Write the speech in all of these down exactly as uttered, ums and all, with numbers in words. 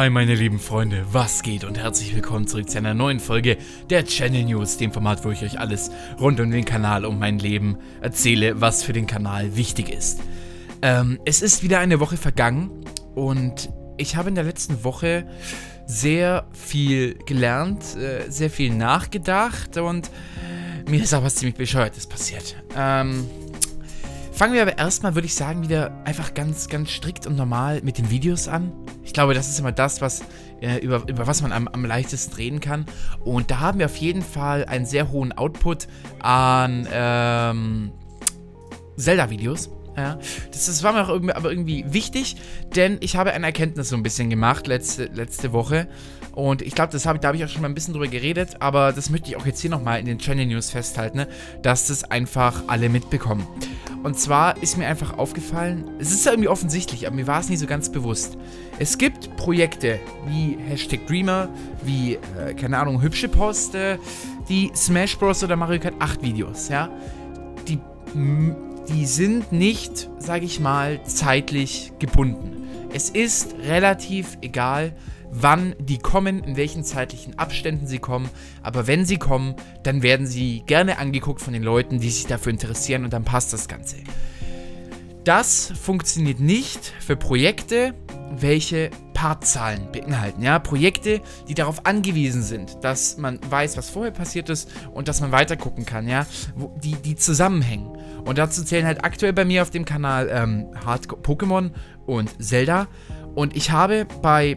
Hi meine lieben Freunde, was geht und herzlich willkommen zurück zu einer neuen Folge der Channel News, dem Format, wo ich euch alles rund um den Kanal, um mein Leben erzähle, was für den Kanal wichtig ist. Ähm, es ist wieder eine Woche vergangen und ich habe in der letzten Woche sehr viel gelernt, äh, sehr viel nachgedacht und mir ist auch was ziemlich Bescheuertes passiert. Ähm... Fangen wir aber erstmal, würde ich sagen, wieder einfach ganz, ganz strikt und normal mit den Videos an. Ich glaube, das ist immer das, was, äh, über, über was man am, am leichtesten reden kann. Und da haben wir auf jeden Fall einen sehr hohen Output an ähm, Zelda-Videos. Ja. Das, das war mir auch irgendwie, aber irgendwie wichtig, denn ich habe eine Erkenntnis so ein bisschen gemacht letzte, letzte Woche. Und ich glaube, hab, da habe ich auch schon mal ein bisschen drüber geredet, aber das möchte ich auch jetzt hier nochmal in den Channel News festhalten, ne, dass das einfach alle mitbekommen. Und zwar ist mir einfach aufgefallen, es ist ja irgendwie offensichtlich, aber mir war es nicht so ganz bewusst. Es gibt Projekte wie Hashtag Dreamer, wie, äh, keine Ahnung, hübsche Poste, die Smash Bros. Oder Mario Kart acht Videos, ja. Die, die sind nicht, sage ich mal, zeitlich gebunden. Es ist relativ egal, wann die kommen, in welchen zeitlichen Abständen sie kommen, aber wenn sie kommen, dann werden sie gerne angeguckt von den Leuten, die sich dafür interessieren und dann passt das Ganze. Das funktioniert nicht für Projekte, welche Partzahlen beinhalten, ja, Projekte, die darauf angewiesen sind, dass man weiß, was vorher passiert ist und dass man weiter gucken kann, ja, wo, die, die zusammenhängen. Und dazu zählen halt aktuell bei mir auf dem Kanal ähm, Hardcore Pokémon und Zelda und ich habe bei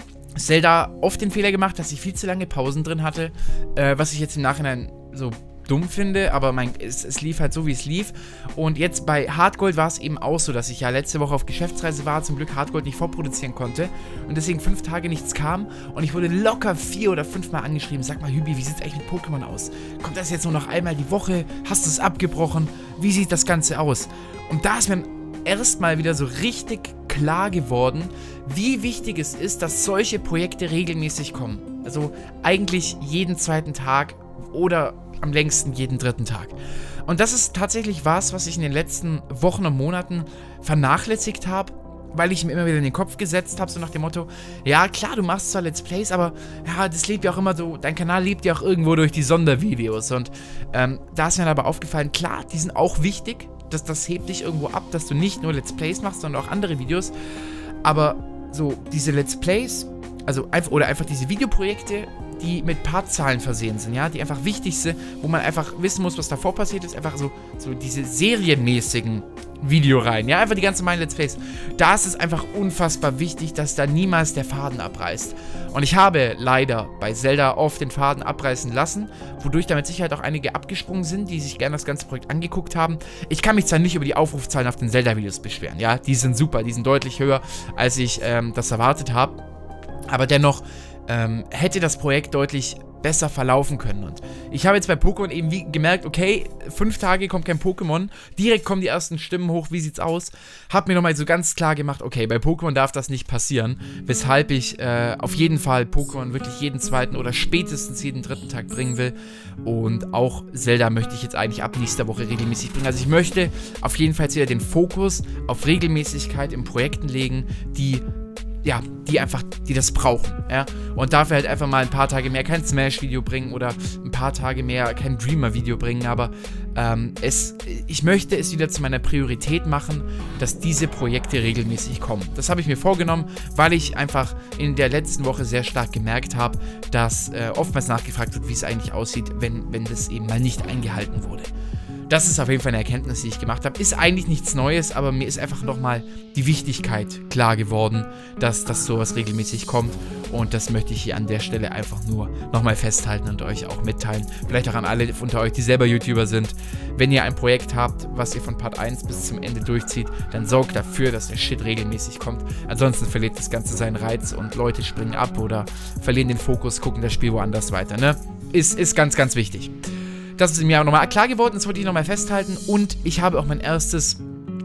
Zelda oft den Fehler gemacht, dass ich viel zu lange Pausen drin hatte, äh, was ich jetzt im Nachhinein so dumm finde, aber mein, es, es lief halt so, wie es lief. Und jetzt bei Hardgold war es eben auch so, dass ich ja letzte Woche auf Geschäftsreise war, zum Glück Hardgold nicht vorproduzieren konnte und deswegen fünf Tage nichts kam und ich wurde locker vier oder fünf Mal angeschrieben, sag mal Hübi, wie sieht es eigentlich mit Pokémon aus? Kommt das jetzt nur noch einmal die Woche? Hast du es abgebrochen? Wie sieht das Ganze aus? Und da ist mir erstmal wieder so richtig klar geworden, wie wichtig es ist, dass solche Projekte regelmäßig kommen. Also eigentlich jeden zweiten Tag oder am längsten jeden dritten Tag. Und das ist tatsächlich was, was ich in den letzten Wochen und Monaten vernachlässigt habe, weil ich mir immer wieder in den Kopf gesetzt habe, so nach dem Motto, ja klar, du machst zwar Let's Plays, aber ja, das lebt ja auch immer so, dein Kanal lebt ja auch irgendwo durch die Sondervideos. Und ähm, da ist mir aber aufgefallen, klar, die sind auch wichtig, das, das hebt dich irgendwo ab, dass du nicht nur Let's Plays machst, sondern auch andere Videos. Aber so diese Let's Plays, also einfach, oder einfach diese Videoprojekte, die mit Partzahlen versehen sind, ja, die einfach wichtig sind, wo man einfach wissen muss, was davor passiert ist, einfach so, so diese serienmäßigen Videoreihen, ja, einfach die ganzen normalen Let's Plays. Da ist es einfach unfassbar wichtig, dass da niemals der Faden abreißt. Und ich habe leider bei Zelda oft den Faden abreißen lassen, wodurch da mit Sicherheit auch einige abgesprungen sind, die sich gerne das ganze Projekt angeguckt haben. Ich kann mich zwar nicht über die Aufrufzahlen auf den Zelda-Videos beschweren, ja, die sind super, die sind deutlich höher, als ich ähm, das erwartet habe, aber dennoch ähm, hätte das Projekt deutlich besser verlaufen können. Und ich habe jetzt bei Pokémon eben wie gemerkt, okay, fünf Tage kommt kein Pokémon, direkt kommen die ersten Stimmen hoch, wie sieht's aus? Hab mir nochmal so ganz klar gemacht, okay, bei Pokémon darf das nicht passieren, weshalb ich äh, auf jeden Fall Pokémon wirklich jeden zweiten oder spätestens jeden dritten Tag bringen will. Und auch Zelda möchte ich jetzt eigentlich ab nächster Woche regelmäßig bringen. Also ich möchte auf jeden Fall jetzt wieder den Fokus auf Regelmäßigkeit in Projekten legen, die ja, die einfach, die das brauchen, ja, und dafür halt einfach mal ein paar Tage mehr kein Smash-Video bringen oder ein paar Tage mehr kein Dreamer-Video bringen, aber ähm, es, ich möchte es wieder zu meiner Priorität machen, dass diese Projekte regelmäßig kommen. Das habe ich mir vorgenommen, weil ich einfach in der letzten Woche sehr stark gemerkt habe, dass äh, oftmals nachgefragt wird, wie es eigentlich aussieht, wenn, wenn das eben mal nicht eingehalten wurde. Das ist auf jeden Fall eine Erkenntnis, die ich gemacht habe. Ist eigentlich nichts Neues, aber mir ist einfach nochmal die Wichtigkeit klar geworden, dass, dass sowas regelmäßig kommt. Und das möchte ich hier an der Stelle einfach nur nochmal festhalten und euch auch mitteilen. Vielleicht auch an alle unter euch, die selber YouTuber sind. Wenn ihr ein Projekt habt, was ihr von Part eins bis zum Ende durchzieht, dann sorgt dafür, dass der Shit regelmäßig kommt. Ansonsten verliert das Ganze seinen Reiz und Leute springen ab oder verlieren den Fokus, gucken das Spiel woanders weiter, ne? Ist, ist ganz, ganz wichtig. Das ist mir auch nochmal klar geworden, das wollte ich nochmal festhalten. Und ich habe auch mein erstes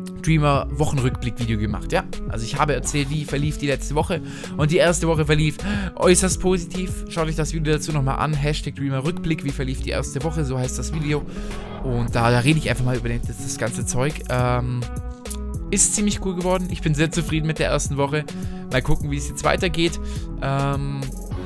Dreamer-Wochenrückblick-Video gemacht, ja. Also ich habe erzählt, wie verlief die letzte Woche. Und die erste Woche verlief äußerst positiv. Schaut euch das Video dazu nochmal an. Hashtag Dreamer-Rückblick, wie verlief die erste Woche, so heißt das Video. Und da, da rede ich einfach mal über das, das ganze Zeug. Ähm, ist ziemlich cool geworden. Ich bin sehr zufrieden mit der ersten Woche. Mal gucken, wie es jetzt weitergeht. Ähm...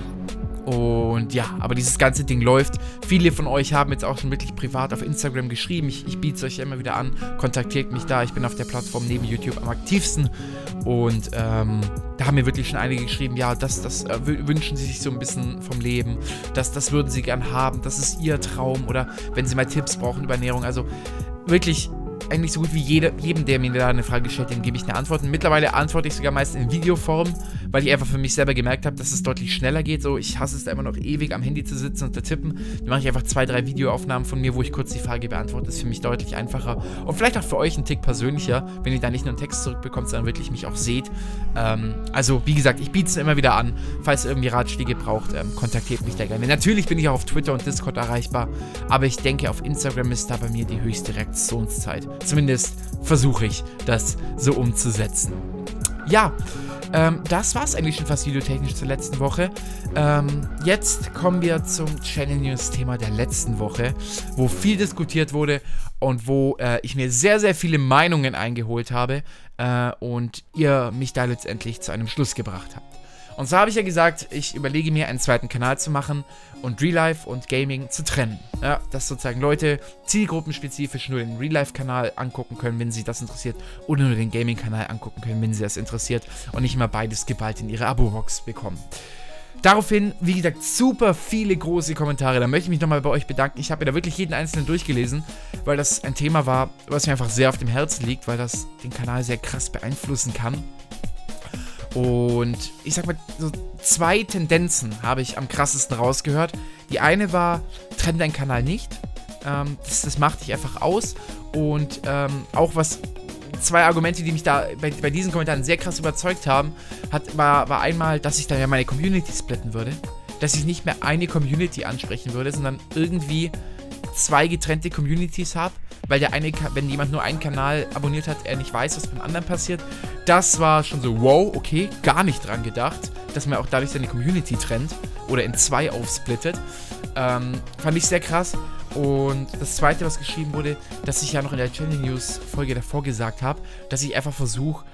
Und ja, aber dieses ganze Ding läuft. Viele von euch haben jetzt auch schon wirklich privat auf Instagram geschrieben. Ich, ich biete es euch ja immer wieder an. Kontaktiert mich da. Ich bin auf der Plattform neben YouTube am aktivsten. Und ähm, da haben mir wirklich schon einige geschrieben, ja, das, das äh, wünschen sie sich so ein bisschen vom Leben. Das, das würden sie gern haben. Das ist ihr Traum. Oder wenn sie mal Tipps brauchen über Ernährung. Also wirklich... eigentlich so gut wie jede, jedem, der mir da eine Frage stellt, dem gebe ich eine Antwort. Und mittlerweile antworte ich sogar meist in Videoform, weil ich einfach für mich selber gemerkt habe, dass es deutlich schneller geht. So, ich hasse es da immer noch ewig am Handy zu sitzen und zu tippen. Dann mache ich einfach zwei, drei Videoaufnahmen von mir, wo ich kurz die Frage beantworte. Das ist für mich deutlich einfacher. Und vielleicht auch für euch ein Tick persönlicher, wenn ihr da nicht nur einen Text zurückbekommt, sondern wirklich mich auch seht. Ähm, also, wie gesagt, ich biete es immer wieder an. Falls ihr irgendwie Ratschläge braucht, ähm, kontaktiert mich da gerne. Natürlich bin ich auch auf Twitter und Discord erreichbar, aber ich denke, auf Instagram ist da bei mir die höchste Reaktionszeit. Zumindest versuche ich, das so umzusetzen. Ja, ähm, das war es eigentlich schon fast videotechnisch zur letzten Woche. Ähm, jetzt kommen wir zum Channel News Thema der letzten Woche, wo viel diskutiert wurde und wo äh, ich mir sehr, sehr viele Meinungen eingeholt habe äh, und ihr mich da letztendlich zu einem Schluss gebracht habt. Und so habe ich ja gesagt, ich überlege mir, einen zweiten Kanal zu machen und Real Life und Gaming zu trennen. Ja, dass sozusagen Leute zielgruppenspezifisch nur den Real Life Kanal angucken können, wenn sie das interessiert, oder nur den Gaming Kanal angucken können, wenn sie das interessiert und nicht immer beides geballt in ihre Abo-Box bekommen. Daraufhin, wie gesagt, super viele große Kommentare. Da möchte ich mich nochmal bei euch bedanken. Ich habe mir da wirklich jeden einzelnen durchgelesen, weil das ein Thema war, was mir einfach sehr auf dem Herzen liegt, weil das den Kanal sehr krass beeinflussen kann. Und ich sag mal, so zwei Tendenzen habe ich am krassesten rausgehört. Die eine war, trenn deinen Kanal nicht. Ähm, das, das macht dich einfach aus. Und ähm, auch was, zwei Argumente, die mich da bei, bei diesen Kommentaren sehr krass überzeugt haben, hat, war, war einmal, dass ich dann ja meine Community splitten würde. Dass ich nicht mehr eine Community ansprechen würde, sondern irgendwie zwei getrennte Communities habe, weil der eine, wenn jemand nur einen Kanal abonniert hat, er nicht weiß, was beim anderen passiert. Das war schon so, wow, okay, gar nicht dran gedacht, dass man auch dadurch seine Community trennt oder in zwei aufsplittet. Ähm, fand ich sehr krass. Und das zweite, was geschrieben wurde, dass ich ja noch in der Channel News Folge davor gesagt habe, dass ich einfach versuche,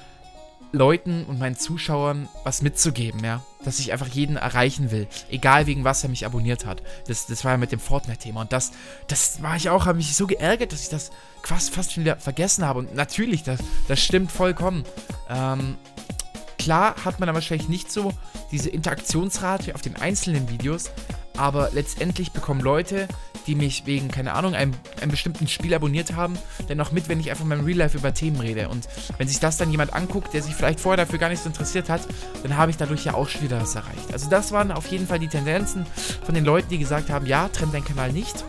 Leuten und meinen Zuschauern was mitzugeben, ja. Dass ich einfach jeden erreichen will. Egal wegen was er mich abonniert hat. Das, das war ja mit dem Fortnite-Thema. Und das, das war ich auch, habe mich so geärgert, dass ich das fast, fast schon wieder vergessen habe. Und natürlich, das, das stimmt vollkommen. Ähm, klar hat man dann wahrscheinlich nicht so diese Interaktionsrate auf den einzelnen Videos. Aber letztendlich bekommen Leute, die mich wegen, keine Ahnung, einem, einem bestimmten Spiel abonniert haben, dann auch mit, wenn ich einfach in meinem Real Life über Themen rede. Und wenn sich das dann jemand anguckt, der sich vielleicht vorher dafür gar nicht so interessiert hat, dann habe ich dadurch ja auch schon wieder was erreicht. Also das waren auf jeden Fall die Tendenzen von den Leuten, die gesagt haben, ja, trenn deinen Kanal nicht.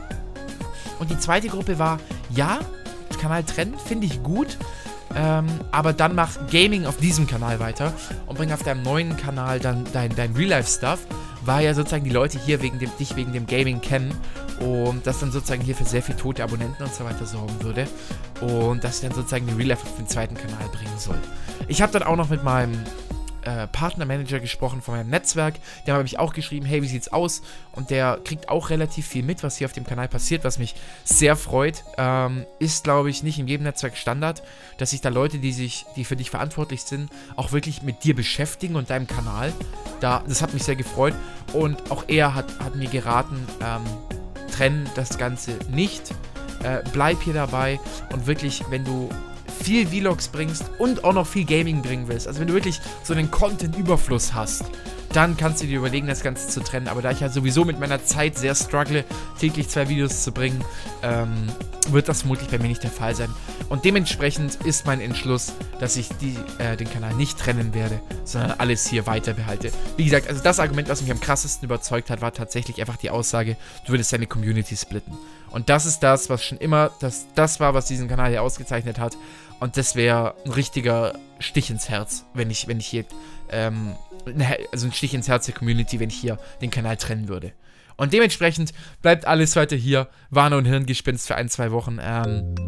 Und die zweite Gruppe war, ja, Kanal trennen, finde ich gut, ähm, aber dann mach Gaming auf diesem Kanal weiter und bring auf deinem neuen Kanal dann dein, dein Real-Life-Stuff, weil ja sozusagen die Leute hier wegen dem, dich wegen dem Gaming kennen und das dann sozusagen hier für sehr viel tote Abonnenten und so weiter sorgen würde und dass ich dann sozusagen die Real Life auf den zweiten Kanal bringen soll. Ich habe dann auch noch mit meinem äh, Partnermanager gesprochen von meinem Netzwerk, der habe mich auch geschrieben, hey, wie sieht's aus? Und der kriegt auch relativ viel mit, was hier auf dem Kanal passiert, was mich sehr freut. Ähm, ist, glaube ich, nicht in jedem Netzwerk Standard, dass sich da Leute, die sich, die für dich verantwortlich sind, auch wirklich mit dir beschäftigen und deinem Kanal. Da, das hat mich sehr gefreut und auch er hat, hat mir geraten, ähm, trenn das Ganze nicht, äh, bleib hier dabei und wirklich, wenn du viel Vlogs bringst und auch noch viel Gaming bringen willst, also wenn du wirklich so einen Content-Überfluss hast, dann kannst du dir überlegen, das Ganze zu trennen. Aber da ich ja sowieso mit meiner Zeit sehr struggle, täglich zwei Videos zu bringen, ähm, wird das vermutlich bei mir nicht der Fall sein. Und dementsprechend ist mein Entschluss, dass ich die, äh, den Kanal nicht trennen werde, sondern alles hier weiter behalte. Wie gesagt, also das Argument, was mich am krassesten überzeugt hat, war tatsächlich einfach die Aussage, du würdest deine Community splitten. Und das ist das, was schon immer, das, das war, was diesen Kanal hier ausgezeichnet hat. Und das wäre ein richtiger Stich ins Herz, wenn ich, wenn ich hier, ähm, also ein Stich ins Herz der Community, wenn ich hier den Kanal trennen würde. Und dementsprechend bleibt alles weiter hier. Warne und Hirngespinst für ein, zwei Wochen. Ähm,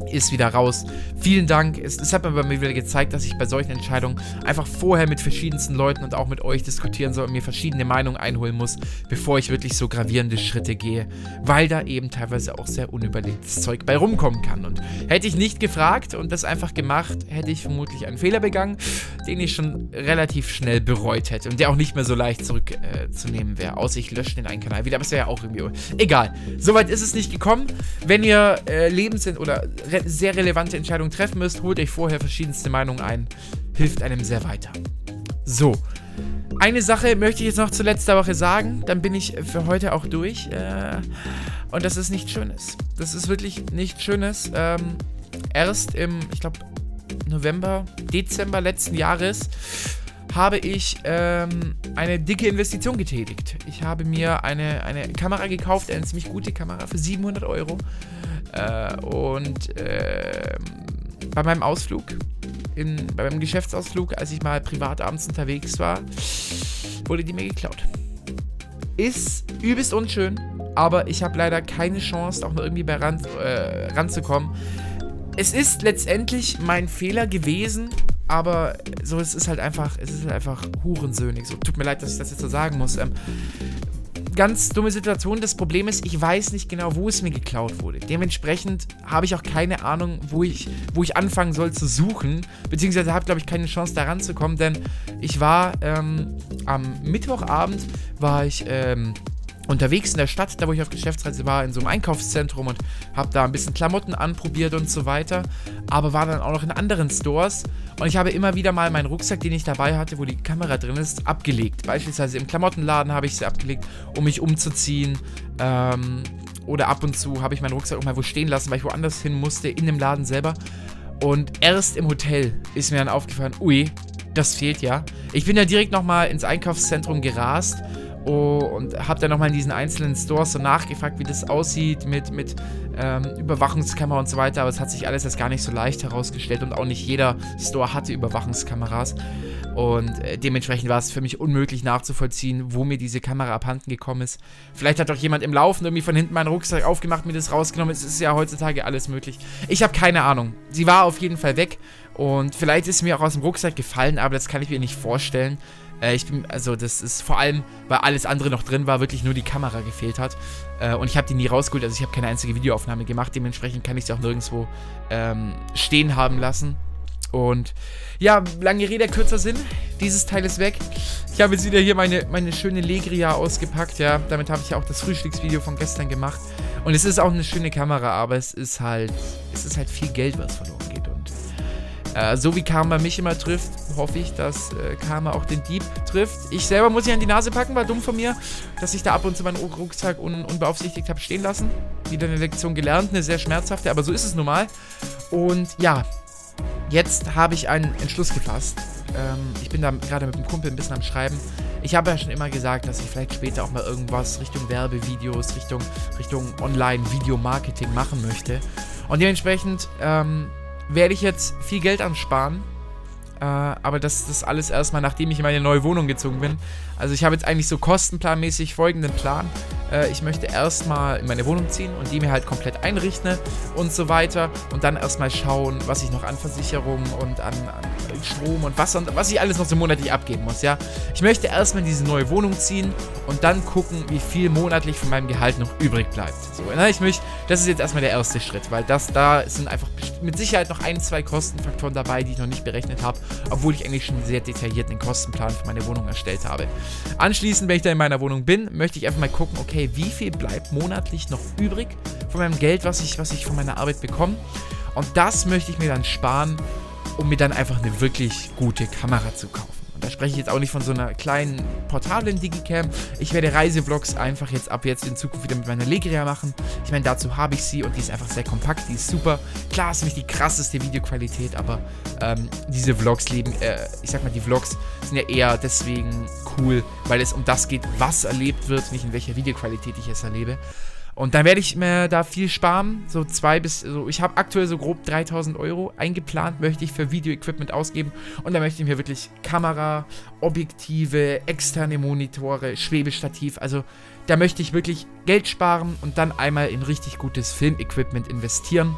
ist wieder raus. Vielen Dank. Es, es hat mir bei mir wieder gezeigt, dass ich bei solchen Entscheidungen einfach vorher mit verschiedensten Leuten und auch mit euch diskutieren soll und mir verschiedene Meinungen einholen muss, bevor ich wirklich so gravierende Schritte gehe, weil da eben teilweise auch sehr unüberlegtes Zeug bei rumkommen kann. Und hätte ich nicht gefragt und das einfach gemacht, hätte ich vermutlich einen Fehler begangen, den ich schon relativ schnell bereut hätte und der auch nicht mehr so leicht zurückzunehmen äh, wäre, außer ich lösche den einen Kanal wieder, aber es wäre ja auch irgendwie... Egal. Soweit ist es nicht gekommen. Wenn ihr äh, lebens- oder re sehr relevante Entscheidungen treffen müsst, holt euch vorher verschiedenste Meinungen ein. Hilft einem sehr weiter. So. Eine Sache möchte ich jetzt noch zu letzter Woche sagen, dann bin ich für heute auch durch. Äh, und das ist nichts Schönes. Das ist wirklich nichts Schönes. Ähm, erst im, ich glaube, November, Dezember letzten Jahres habe ich ähm, eine dicke Investition getätigt. Ich habe mir eine, eine Kamera gekauft, eine ziemlich gute Kamera für siebenhundert Euro. Äh, und äh, bei meinem Ausflug, in, bei meinem Geschäftsausflug, als ich mal privat abends unterwegs war, wurde die mir geklaut. Ist übelst unschön, aber ich habe leider keine Chance, auch nur irgendwie bei ran, äh, ranzukommen. Es ist letztendlich mein Fehler gewesen, aber so, es ist halt einfach, es ist halt einfach hurensöhnig. So, tut mir leid, dass ich das jetzt so sagen muss. Ähm, ganz dumme Situation. Das Problem ist, ich weiß nicht genau, wo es mir geklaut wurde. Dementsprechend habe ich auch keine Ahnung, wo ich, wo ich anfangen soll zu suchen. Beziehungsweise habe, glaube ich, keine Chance, da ranzukommen, denn ich war ähm, am Mittwochabend, war ich ähm, unterwegs in der Stadt, da wo ich auf Geschäftsreise war, in so einem Einkaufszentrum und habe da ein bisschen Klamotten anprobiert und so weiter, aber war dann auch noch in anderen Stores und ich habe immer wieder mal meinen Rucksack, den ich dabei hatte, wo die Kamera drin ist, abgelegt. Beispielsweise im Klamottenladen habe ich sie abgelegt, um mich umzuziehen, ähm, oder ab und zu habe ich meinen Rucksack auch mal wo stehen lassen, weil ich woanders hin musste, in dem Laden selber. Und erst im Hotel ist mir dann aufgefallen, ui, das fehlt ja. Ich bin ja direkt nochmal ins Einkaufszentrum gerast, Oh, und habe dann nochmal in diesen einzelnen Stores so nachgefragt, wie das aussieht mit, mit ähm, Überwachungskamera und so weiter, aber es hat sich alles als gar nicht so leicht herausgestellt und auch nicht jeder Store hatte Überwachungskameras und äh, dementsprechend war es für mich unmöglich nachzuvollziehen, wo mir diese Kamera abhanden gekommen ist. Vielleicht hat doch jemand im Laufen irgendwie von hinten meinen Rucksack aufgemacht, mir das rausgenommen, es ist ja heutzutage alles möglich. Ich habe keine Ahnung. Sie war auf jeden Fall weg und vielleicht ist sie mir auch aus dem Rucksack gefallen, aber das kann ich mir nicht vorstellen. Äh, ich bin, also das ist vor allem, weil alles andere noch drin war, wirklich nur die Kamera gefehlt hat. Äh, und ich habe die nie rausgeholt, also ich habe keine einzige Videoaufnahme gemacht. Dementsprechend kann ich sie auch nirgendwo ähm, stehen haben lassen. Und ja, lange Rede, kürzer Sinn. Dieses Teil ist weg. Ich habe jetzt wieder hier meine, meine schöne Legria ausgepackt, ja. Damit habe ich ja auch das Frühstücksvideo von gestern gemacht. Und es ist auch eine schöne Kamera, aber es ist halt, es ist halt viel Geld, was verloren geht. Und äh, so wie Karma mich immer trifft, hoffe ich, dass äh, Karma auch den Dieb trifft. Ich selber muss ich an die Nase packen, war dumm von mir, dass ich da ab und zu meinen Rucksack un unbeaufsichtigt habe stehen lassen. Wieder eine Lektion gelernt, eine sehr schmerzhafte, aber so ist es nun mal. Und ja, jetzt habe ich einen Entschluss gefasst. Ähm, ich bin da gerade mit dem Kumpel ein bisschen am Schreiben. Ich habe ja schon immer gesagt, dass ich vielleicht später auch mal irgendwas Richtung Werbevideos, Richtung, Richtung Online-Video-Marketing machen möchte. Und dementsprechend ähm, werde ich jetzt viel Geld ansparen. Äh, aber das ist alles erstmal, nachdem ich in meine neue Wohnung gezogen bin. Also ich habe jetzt eigentlich so kostenplanmäßig folgenden Plan. Äh, ich möchte erstmal in meine Wohnung ziehen und die mir halt komplett einrichten und so weiter. Und dann erstmal schauen, was ich noch an Versicherung und an, an Strom und Wasser und was ich alles noch so monatlich abgeben muss, ja. Ich möchte erstmal in diese neue Wohnung ziehen und dann gucken, wie viel monatlich von meinem Gehalt noch übrig bleibt. So, ne? Ich möchte, das ist jetzt erstmal der erste Schritt, weil das da sind einfach mit Sicherheit noch ein, zwei Kostenfaktoren dabei, die ich noch nicht berechnet habe, obwohl ich eigentlich schon sehr detailliert einen Kostenplan für meine Wohnung erstellt habe. Anschließend, wenn ich dann in meiner Wohnung bin, möchte ich einfach mal gucken, okay, wie viel bleibt monatlich noch übrig von meinem Geld, was ich, was ich von meiner Arbeit bekomme. Und das möchte ich mir dann sparen, um mir dann einfach eine wirklich gute Kamera zu kaufen. Und da spreche ich jetzt auch nicht von so einer kleinen portablen Digicam. Ich werde Reisevlogs einfach jetzt ab jetzt in Zukunft wieder mit meiner Legria machen. Ich meine, dazu habe ich sie und die ist einfach sehr kompakt, die ist super. Klar, ist nicht die krasseste Videoqualität, aber ähm, diese Vlogs leben, äh, ich sag mal, die Vlogs sind ja eher deswegen cool, weil es um das geht, was erlebt wird, nicht in welcher Videoqualität ich es erlebe. Und dann werde ich mir da viel sparen, so zwei bis, so ich habe aktuell so grob dreitausend Euro eingeplant, möchte ich für Video-Equipment ausgeben. Und da möchte ich mir wirklich Kamera, Objektive, externe Monitore, Schwebestativ, also da möchte ich wirklich Geld sparen und dann einmal in richtig gutes Film-Equipment investieren.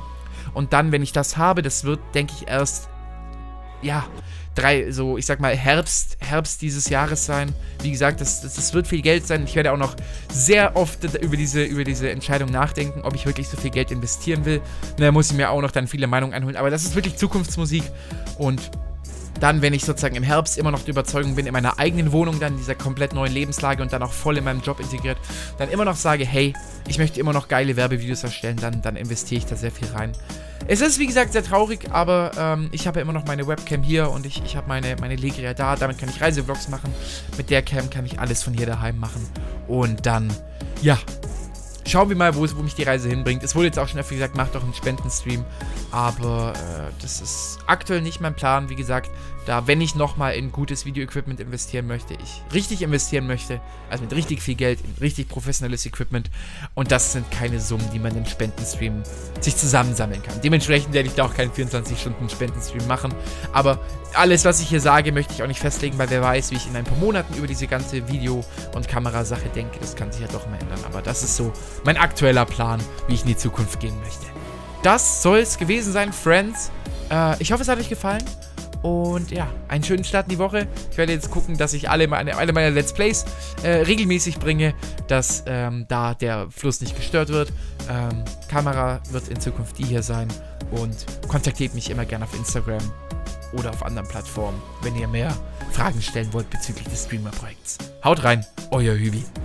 Und dann, wenn ich das habe, das wird, denke ich, erst, ja, drei, so, ich sag mal, Herbst, Herbst dieses Jahres sein. Wie gesagt, das, das, das wird viel Geld sein. Ich werde auch noch sehr oft über diese, über diese Entscheidung nachdenken, ob ich wirklich so viel Geld investieren will. Da muss ich mir auch noch dann viele Meinungen einholen. Aber das ist wirklich Zukunftsmusik. Und dann, wenn ich sozusagen im Herbst immer noch der Überzeugung bin, in meiner eigenen Wohnung, dann in dieser komplett neuen Lebenslage und dann auch voll in meinem Job integriert, dann immer noch sage, hey, ich möchte immer noch geile Werbevideos erstellen, dann, dann investiere ich da sehr viel rein. Es ist, wie gesagt, sehr traurig, aber ähm, ich habe ja immer noch meine Webcam hier und ich, ich habe meine, meine Legria da, damit kann ich Reisevlogs machen. Mit der Cam kann ich alles von hier daheim machen. Und dann, ja, schauen wir mal, wo, es, wo mich die Reise hinbringt. Es wurde jetzt auch schon öfter gesagt, macht doch einen Spendenstream. Aber äh, das ist aktuell nicht mein Plan. Wie gesagt, da, wenn ich nochmal in gutes Video-Equipment investieren möchte, ich richtig investieren möchte, also mit richtig viel Geld, in richtig professionelles Equipment. Und das sind keine Summen, die man im Spendenstream sich zusammensammeln kann. Dementsprechend werde ich da auch keinen vierundzwanzig Stunden Spendenstream machen. Aber alles, was ich hier sage, möchte ich auch nicht festlegen, weil wer weiß, wie ich in ein paar Monaten über diese ganze Video- und Kamerasache denke. Das kann sich ja doch mal ändern. Aber das ist so mein aktueller Plan, wie ich in die Zukunft gehen möchte. Das soll es gewesen sein, Friends. Äh, ich hoffe, es hat euch gefallen. Und ja, einen schönen Start in die Woche. Ich werde jetzt gucken, dass ich alle meine, alle meine Let's Plays äh, regelmäßig bringe, dass ähm, da der Fluss nicht gestört wird. Ähm, Kamera wird in Zukunft die hier sein. Und kontaktiert mich immer gerne auf Instagram oder auf anderen Plattformen, wenn ihr mehr Fragen stellen wollt bezüglich des Streamer-Projekts. Haut rein, euer Hübi.